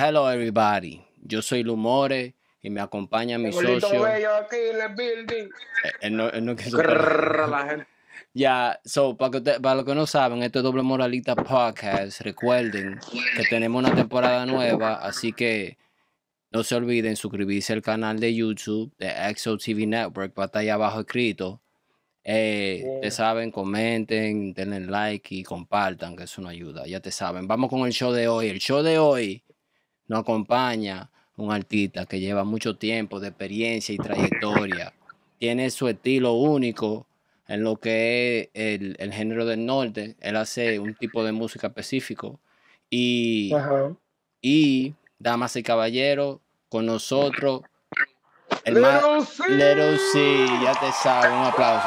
Hello everybody, yo soy Lumore y me acompaña mi El gordito socio. bello aquí en el building. Él no quiso Grrr, la gente. Ya, para los que no saben, esto es Doble Moralita Podcast. Recuerden que tenemos una temporada nueva, así que no se olviden suscribirse al canal de YouTube de EXO TV Network, va a estar ahí abajo escrito. Te saben, comenten, denle like y compartan, que eso nos ayuda. Ya te saben. Vamos con el show de hoy. El show de hoy nos acompaña un artista que lleva mucho tiempo de experiencia y trayectoria. Tiene su estilo único en lo que es el género del norte. Él hace un tipo de música específico. Y, Ajá. y damas y caballeros, con nosotros, el más Little C. Little C, ya te sabes, un aplauso.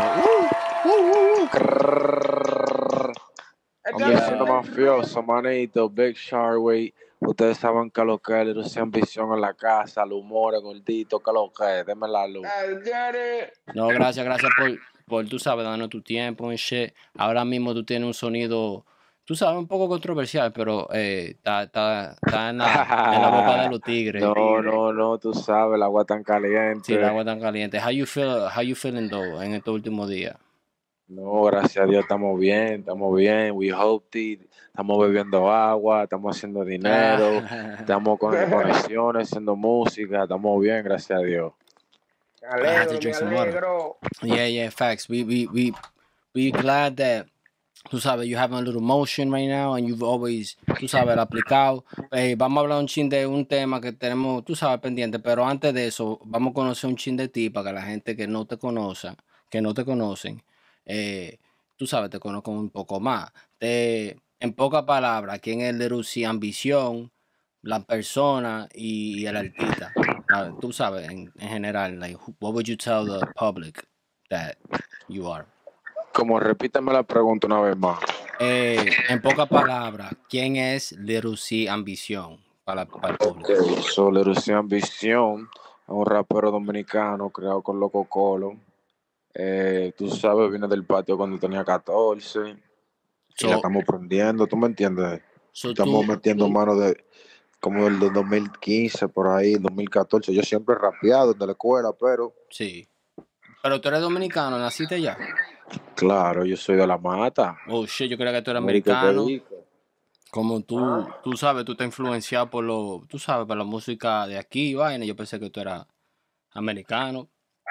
Grrr. Hombre, siendo mafioso, manito, Big Sharway. Ustedes saben que lo que es, Little C Ambición en la casa, el humor, el gordito, que lo que es, denme la luz. I'll get it. No, gracias por, tú sabes, darnos tu tiempo y shit. Ahora mismo tú tienes un sonido, tú sabes, un poco controversial, pero está en la boca de los tigres. No, tú sabes, el agua tan caliente. Sí, el agua tan caliente. How you feeling though en estos últimos días? No, gracias a Dios estamos bien. We hope it. Estamos bebiendo agua, estamos haciendo dinero, estamos con conexiones, haciendo música, estamos bien, gracias a Dios. Me alegro. Yeah, facts. We glad that, tú sabes, you have a little motion right now and you've always, tú sabes, aplicado. Vamos a hablar un chin de un tema que tenemos, tú sabes, pendiente, pero antes de eso, vamos a conocer un chin de ti para que la gente que no te conocen, tú sabes, te conozcan un poco más. En pocas palabras, ¿quién es Little C Ambición, la persona y el artista? Tú sabes, en general, like, what would you tell the public that you are? Como repítame la pregunta una vez más. En pocas palabras, ¿quién es Little C Ambición para el público? Okay, so Little C Ambición es un rapero dominicano creado con Loco Colo. Tú sabes, viene del patio cuando tenía 14 y la estamos prendiendo, ¿tú me entiendes? Estamos metiendo mano de como del 2015 por ahí, 2014. Yo siempre he rapeado desde la escuela, pero... Sí. Pero tú eres dominicano, ¿naciste ya? Claro, yo soy de La Mata. Oh, shit, yo creía que tú eras americano. Como tú sabes, tú te has influenciado tú sabes, por la música de aquí, vaina. Yo pensé que tú eras americano.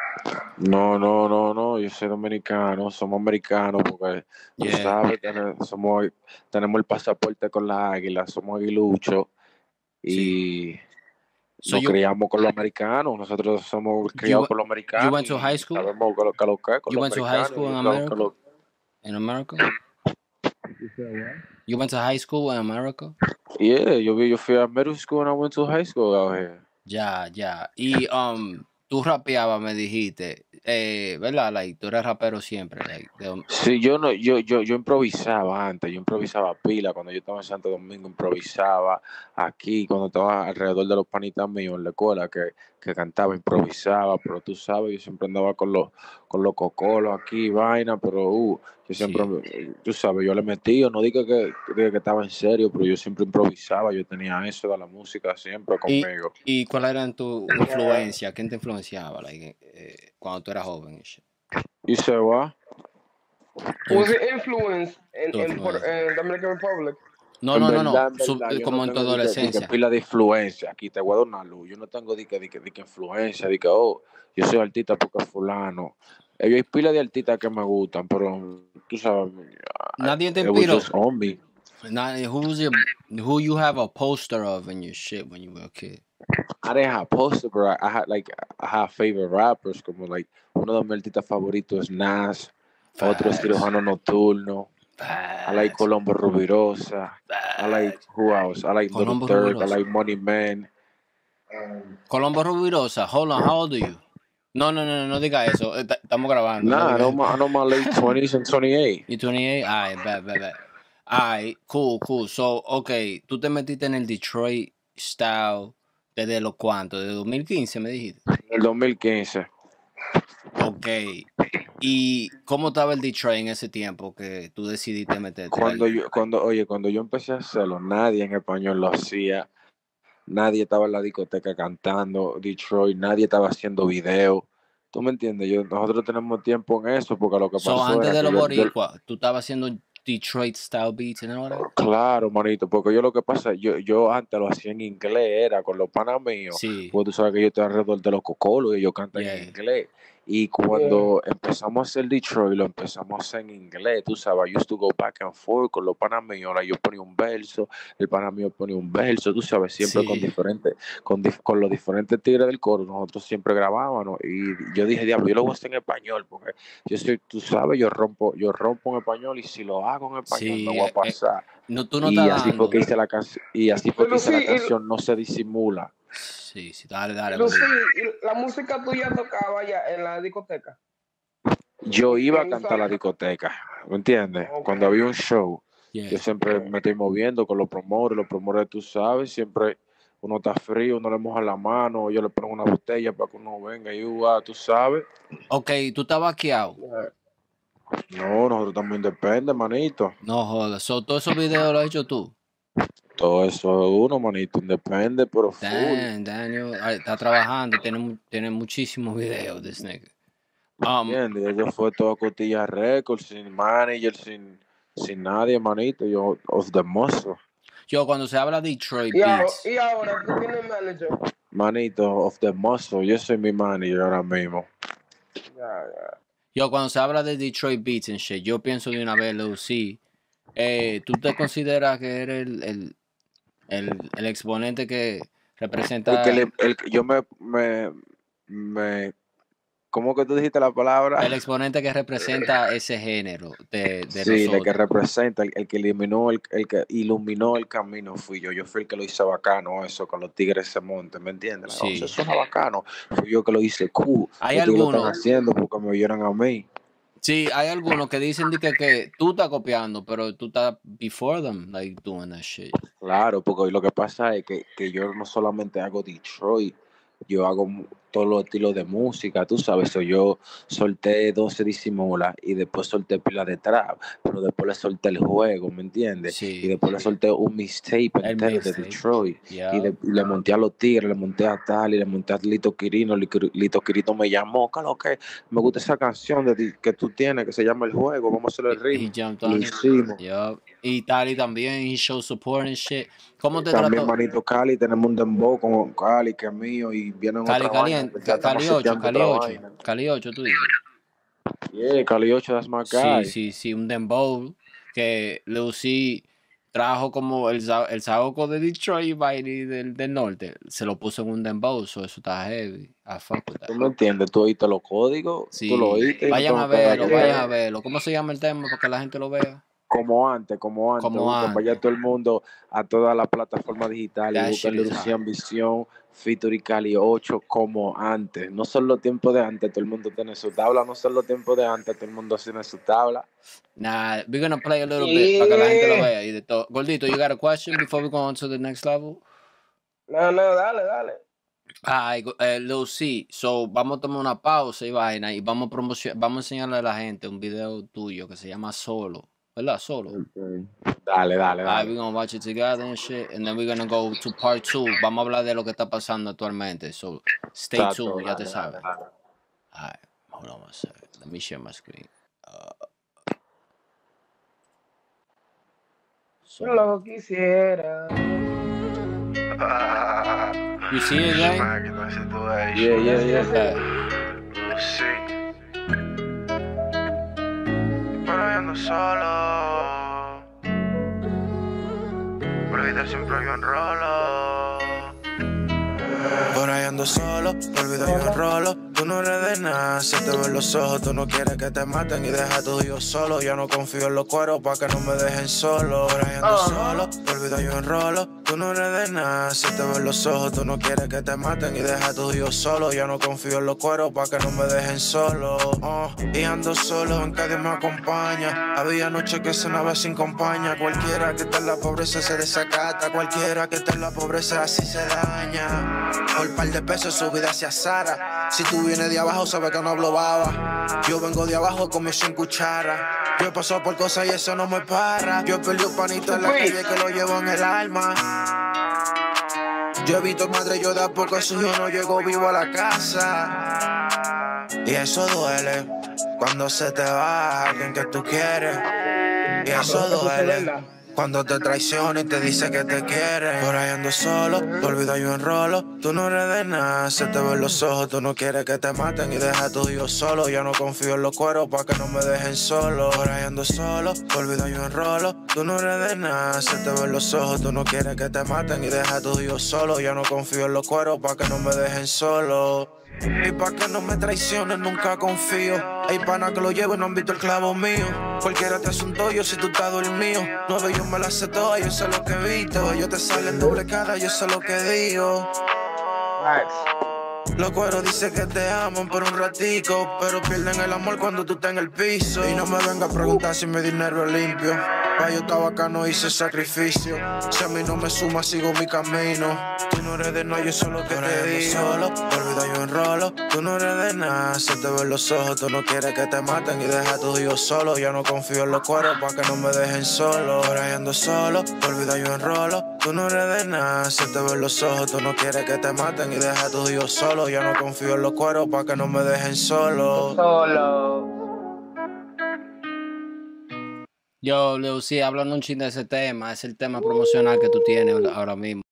No, yo soy dominicano, somos americanos porque, tú sabes, tenemos el pasaporte con la águila, somos aguiluchos y nos criamos con los americanos, nosotros somos criados con los americanos. You went to high school? Sabemos You went to high school in America? In America? You went to high school in America? Yeah, yo fui a middle school and I went to high school out here. Ya. Y tú rapeabas, me dijiste, ¿verdad? Like, tú eres rapero siempre. Like, Sí, yo improvisaba antes, yo improvisaba pila, cuando yo estaba en Santo Domingo improvisaba, aquí cuando estaba alrededor de los panitas míos en la escuela que cantaba, improvisaba, pero tú sabes, yo siempre andaba con los cocolos aquí, vaina, pero yo siempre, tú sabes, yo le metí, no digo que estaba en serio, pero yo siempre improvisaba, yo tenía eso de la música siempre conmigo. ¿Y cuál era tu influencia? ¿Quién te influenciaba cuando tú eras joven? ¿Y se va? Was it influence in Dominican Republic? No. Como en tu adolescencia. Pila de influencia. Aquí te voy a dar una luz. Yo no tengo de que influencia, de que, yo soy artista porque fulano. Hay pila de artistas que me gustan, pero tú sabes. Nadie te inspiró. Who you have a poster of in your shit when you were a kid? I didn't have poster, but I had favorite rappers, como like uno de mis artistas favoritos es Nas, otro es Cirujano Nocturno. I like Colombo Rubirosa. I like who else? I like Little Third. I like Money Man. Colombo Rubirosa. Hold on, how old are you? No diga eso. Estamos grabando. Nah, I know my late 20s and 28. You 28? Alright, bad. Alright, cool. So, okay, tú te metiste en el Detroit style desde los cuantos, de 2015 me dijiste. El 2015. Ok. ¿Y cómo estaba el Detroit en ese tiempo que tú decidiste meterte? Cuando yo empecé a hacerlo, nadie en español lo hacía. nadie estaba en la discoteca cantando Detroit, nadie estaba haciendo video. ¿Tú me entiendes? Nosotros tenemos tiempo en eso porque lo que pasó antes era de que los boricuas, tú estabas haciendo Detroit style beats and all that? Claro, manito, porque yo lo que pasa, yo antes lo hacía en inglés, era con los panas míos, Sí. porque tú sabes que yo estoy alrededor de los cocolos y ellos cantan en inglés. Y cuando empezamos a hacer Detroit, lo empezamos a hacer en inglés, tú sabes, I used to go back and forth con los panas míos, ahora yo ponía un verso, el pana mío ponía un verso, tú sabes, siempre con diferentes, con los diferentes tigres del coro, nosotros siempre grabábamos, y yo dije, diablo, yo lo voy a hacer en español, porque yo soy, tú sabes, yo rompo en español, y si lo hago en español me voy a pasar. No, tú no y estás así dando. fue que hice la canción, y así fue que hice la canción, No se disimula. Sí, dale. Lucy, ¿y la música tuya tocaba ya en la discoteca? Yo iba a cantar a la discoteca, ¿me entiendes? Okay. Cuando había un show, yo siempre me estoy moviendo con los promotores, tú sabes, siempre uno está frío, uno le moja la mano, yo le pongo una botella para que uno venga y tú sabes. Ok, ¿tú estás vaqueado? No, nosotros también depende, manito. No jodas, todos esos videos los has hecho tú. Todo eso es uno, manito, independe, pero full. Daniel, está trabajando, tiene muchísimos videos de Snake. ¿Entiendes? Eso fue todo Costilla Records, sin manager, sin nadie, manito. Yo, of the muscle. Yo, cuando se habla de Detroit Beats. Y ahora, ¿tú tienes manager? Manito, of the muscle. Yo soy mi manager ahora mismo. Yo, cuando se habla de Detroit Beats and shit, yo pienso de una vez, Lucy, ¿tú te consideras que eres el exponente que representa? Yo me ¿cómo que tú dijiste la palabra? El exponente que representa ese género de sí, nosotros. el que representa, el que eliminó, el que iluminó el camino fui yo. Yo fui el que lo hice bacano, eso, con los tigres se monte, ¿me entiendes? Sí. Eso suena bacano. Fui yo que lo hice cool. Hay algunos lo están haciendo porque me oyeron a mí. Sí, hay algunos que dicen que tú estás copiando, pero tú estás before them, like, doing that shit. Claro, porque lo que pasa es que yo no solamente hago Detroit, yo hago todos los estilos de música, tú sabes, yo solté 12 disimula y después solté pila de trap, pero después le solté el juego, ¿me entiendes? Sí. Y después le solté un mixtape entero de Detroit. Y le monté a los tigres, le monté a tal y le monté a Lito Quirino. Lito Quirino me llamó, que me gusta esa canción que tú tienes que se llama El Juego, vamos a hacer el ritmo. Lo hicimos. Y Tali también, he show support and shit. ¿Cómo te también, trató? manito, Cali, tenemos un dembow con Cali, que es mío, y vienen Cali otra caliente, vaina, Cali 8, tú dices. Yeah, Cali 8, that's my guy. Sí, un dembow que Lucy trajo como el saoco de Detroit y Bailey del norte, se lo puso en un dembow, eso está heavy. ¿Tú me entiendes? ¿Tú oíste los códigos? Sí. ¿Tú lo oíste? Vayan a verlo. ¿Cómo se llama el tema para que la gente lo vea? Como antes. Vaya todo el mundo a todas las plataformas digitales, buscarle Lucía Ambición, Featuring Cali 8, como antes. No son los tiempos de antes, todo el mundo tiene su tabla. No son los tiempos de antes, todo el mundo tiene su tabla. Nah, we're gonna play a little bit para que la gente lo vea. Y de todo. Gordito, you got a question before we go on to the next level? No, dale. Ay, Lucy, so vamos a tomar una pausa y vaina y vamos a enseñarle a la gente un video tuyo que se llama Solo. ¿Verdad? Solo. Okay. Dale. We're gonna watch it together and shit, and then we're gonna go to part 2. Vamos a hablar de lo que está pasando actualmente. So, stay tuned, ya te sabes. Alright, hold on one second. Let me share my screen. Yo lo quisiera. You see it, Jay? Yeah. Solo, por vida siempre yo enrolo. Por ahí ando solo, por vida yo enrolo. Tú no eres de nada, se te ven los ojos. Tú no quieres que te maten y deja tu yo solo. Ya no confío en los cueros pa' que no me dejen solo. Por ahí ando solo, por vida yo enrolo. Tú no eres de nada, se te ven los ojos. Tú no quieres que te maten y deja tu yo solo. Ya no confío en los cueros pa' que no me dejen solo. Y ando solo, en que Dios me acompaña. Había noches que cenaba sin compañía. Cualquiera que esté en la pobreza se desacata. Cualquiera que esté en la pobreza así se daña. Por par de pesos su vida se azara. Si tú vienes de abajo sabes que no hablo baba. Yo vengo de abajo con mi 100 cucharas. Yo he pasado por cosas y eso no me para. Yo he perdido panito en la calle que lo llevo en el alma. Yo he visto madre, yo de a poco su hijo no llego vivo a la casa. Y eso duele cuando se te va alguien que tú quieres. Y eso duele cuando te traiciona y te dice que te quiere. Por ahí ando solo, te olvido yo enrolo. Tú no eres de nada, se te ven los ojos. Tú no quieres que te maten y deja a tu hijo solo. Ya no confío en los cueros pa' que no me dejen solo. Por ahí ando solo, te olvido yo enrolo. Tú no eres de nada, se te ven los ojos. Tú no quieres que te maten y deja a tu hijo solo. Ya no confío en los cueros pa' que no me dejen solo. Y pa' que no me traiciones, nunca confío. Hay pana que lo llevo y no han visto el clavo mío. Cualquiera te hace un doyo si tú estás dormido. 9 yo me la sé toda, yo sé lo que he visto. Ellos te salen doble cara, yo sé lo que digo. Los cueros dicen que te aman por un ratico, pero pierden el amor cuando tú estás en el piso. Y no me venga a preguntar si mi dinero es limpio. Pa' yo estaba acá, no hice sacrificio. Si a mí no me suma, sigo mi camino. Tú no eres de nada, yo sé lo que te digo. Solo, te olvido yo enrolo. Tú no eres de nada, se te ven los ojos. Tú no quieres que te maten y deja a tu hijo solo. Ya no confío en los cueros pa' que no me dejen solo. Por ahí ando solo, te olvido yo enrolo. Tú no eres de nada, se te ven los ojos. Tú no quieres que te maten y deja a tu hijo solo. Ya no confío en los cueros pa' que no me dejen solo. Yo, Leo, sí, hablando un chin de ese tema, es el tema promocional que tú tienes ahora mismo.